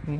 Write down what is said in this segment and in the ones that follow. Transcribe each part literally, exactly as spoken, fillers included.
Hmm?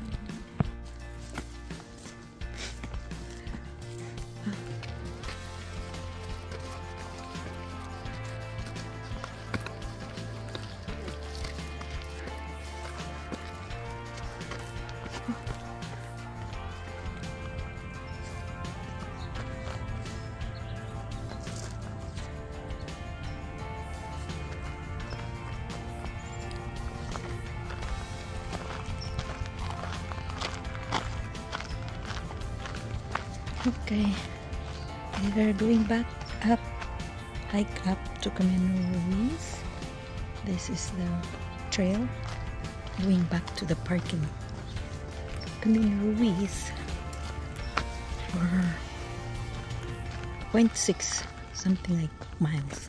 Okay, we're going back up, hike up to Camino Ruiz. This is the trail going back to the parking. Camino Ruiz for zero point six something like miles.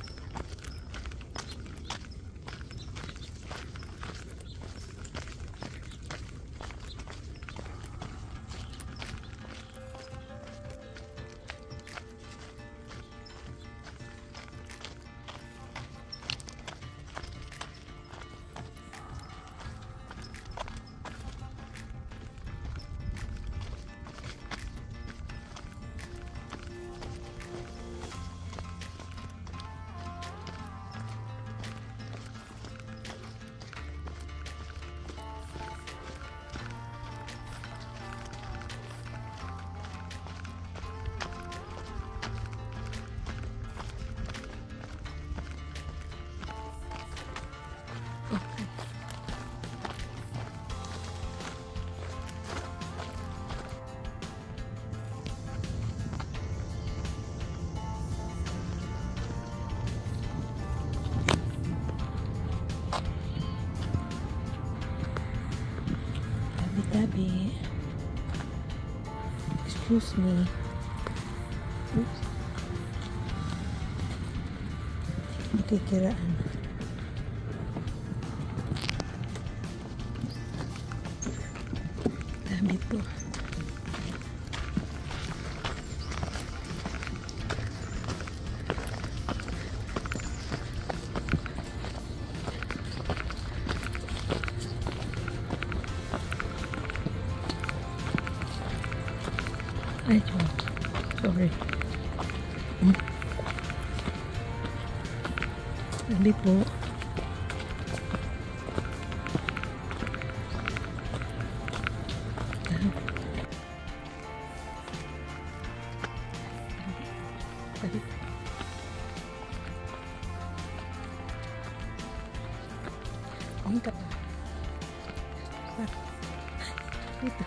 Tabi, excuse me. Oops. Nakikiraan. Dami po. Ay, sorry. Hmm. Sabi po. Sabi po. Ang ka ba? Dito.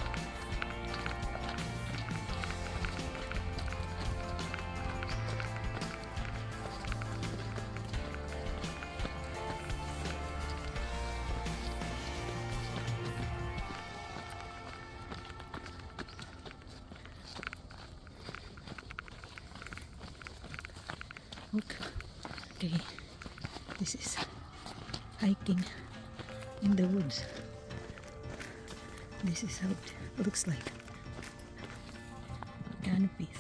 Okay, this is hiking in the woods. This is how it looks like. Canopies.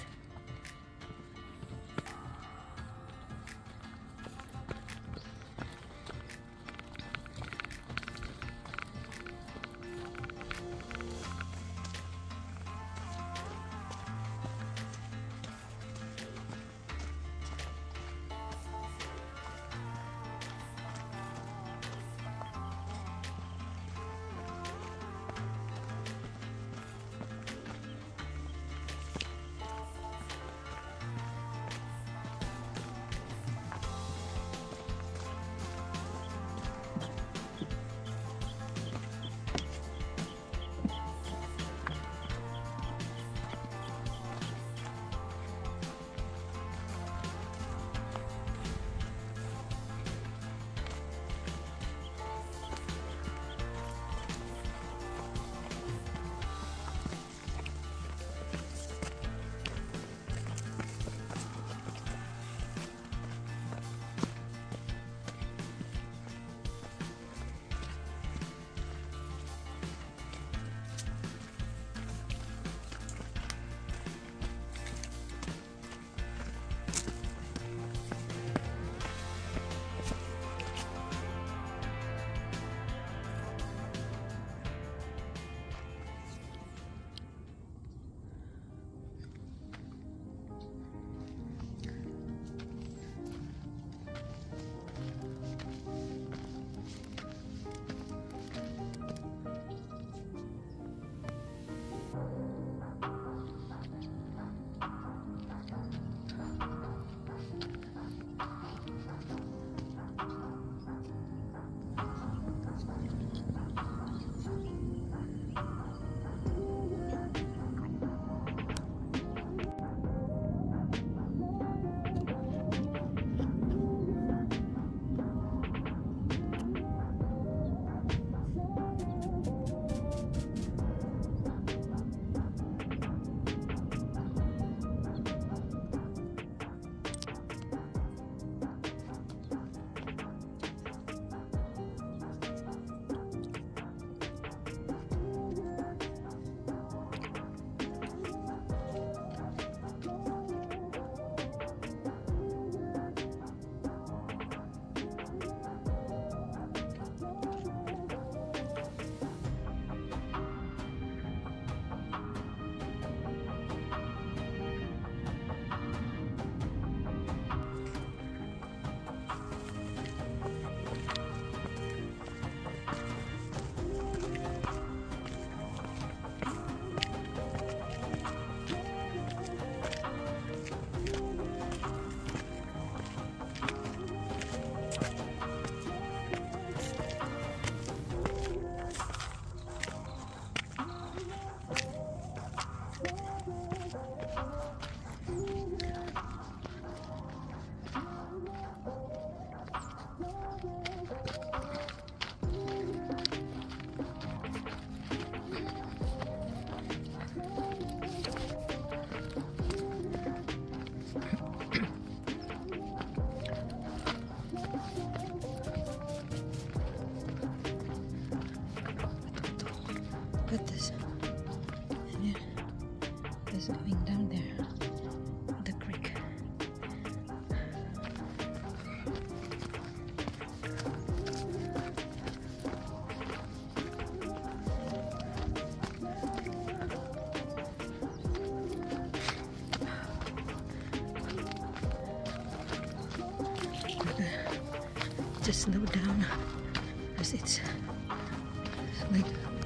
to slow down because it's like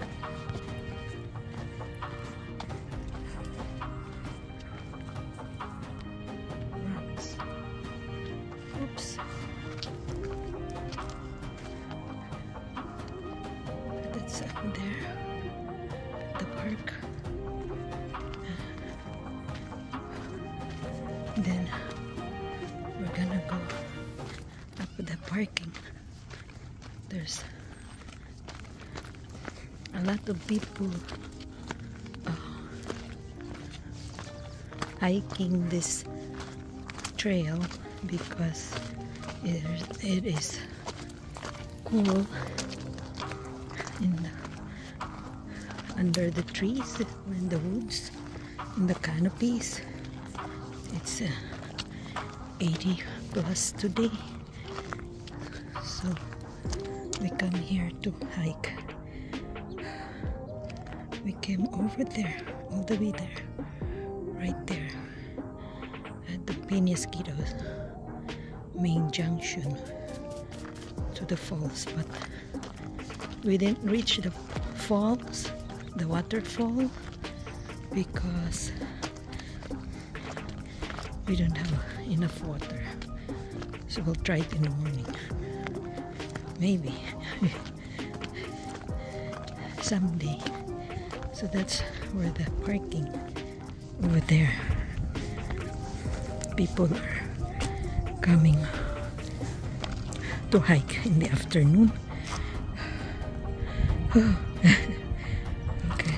rocks. Oops. That's up there, the park. Then we're gonna go up the parking. There's a lot of people uh, hiking this trail because it, it is cool in the, under the trees or in the woods, in the canopies. It's uh, eighty plus today, so we come here to hike. We came over there, all the way there, right there at the Penasquitos main junction to the falls, but we didn't reach the falls, the waterfall, because we don't have enough water. So we'll try it in the morning. Maybe. Someday. So that's where the parking over there. People are coming to hike in the afternoon. Okay.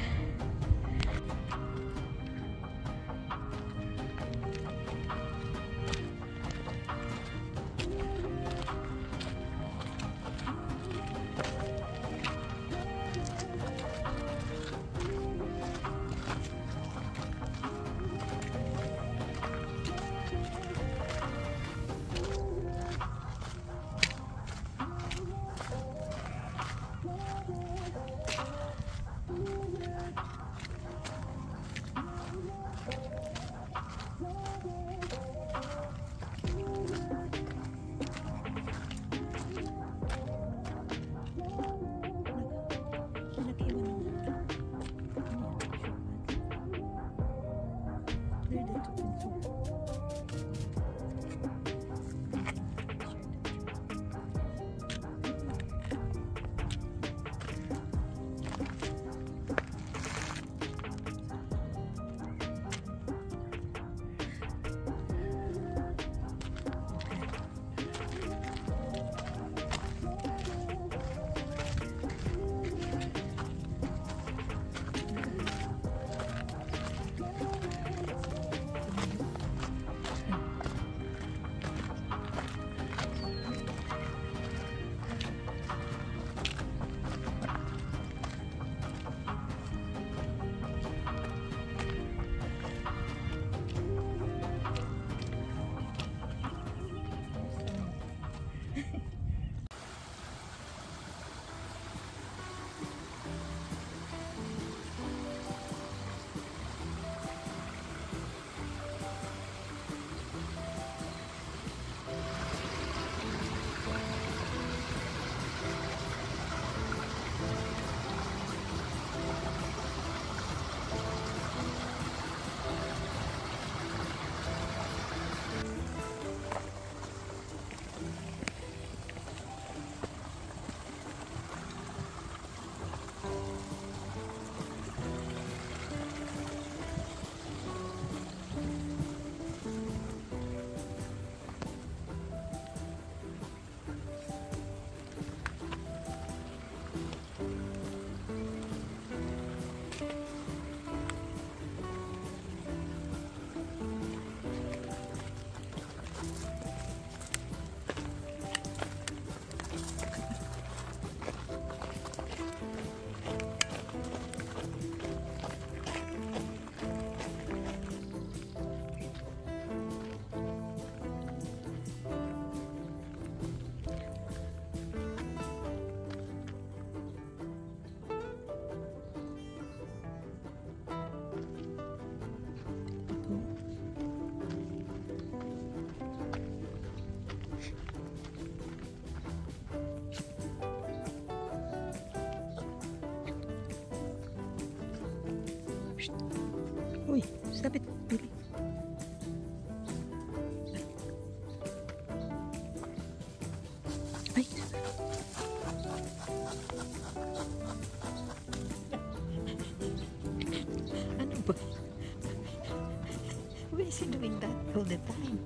doing that all the time.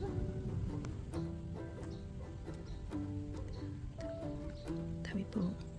Dami po.